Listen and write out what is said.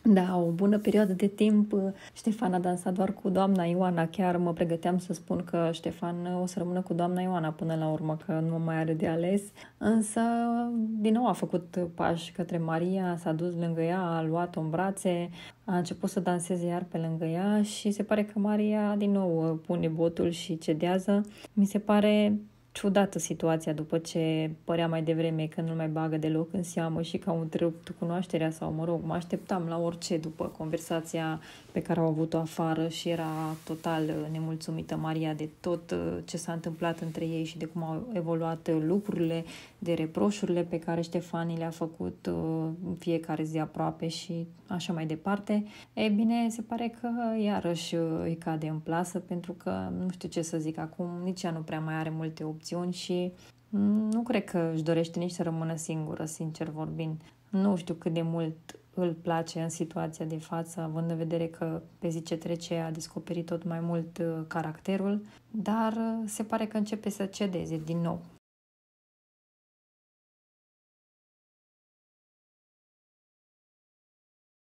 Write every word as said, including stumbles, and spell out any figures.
Da, o bună perioadă de timp Ștefan a dansat doar cu doamna Ioana. Chiar mă pregăteam să spun că Ștefan o să rămână cu doamna Ioana până la urmă, că nu mai are de ales. Însă, din nou a făcut pași către Maria, s-a dus lângă ea, a luat-o în brațe, a început să danseze iar pe lângă ea și se pare că Maria din nou pune botul și cedează. Mi se pare ciudată situația după ce părea mai devreme că nu mai bagă deloc în seamă și că au întrerupt cunoașterea sau, mă rog, mă așteptam la orice după conversația pe care au avut-o afară și era total nemulțumită Maria de tot ce s-a întâmplat între ei și de cum au evoluat lucrurile, de reproșurile pe care Ștefan le-a făcut în fiecare zi aproape și așa mai departe. Ei bine, se pare că iarăși îi cade în plasă pentru că, nu știu ce să zic acum, nici ea nu prea mai are multe opțiuni și nu cred că își dorește nici să rămână singură, sincer vorbind. Nu știu cât de mult îl place în situația de față, având în vedere că pe zi ce trece a descoperit tot mai mult caracterul, dar se pare că începe să cedeze din nou.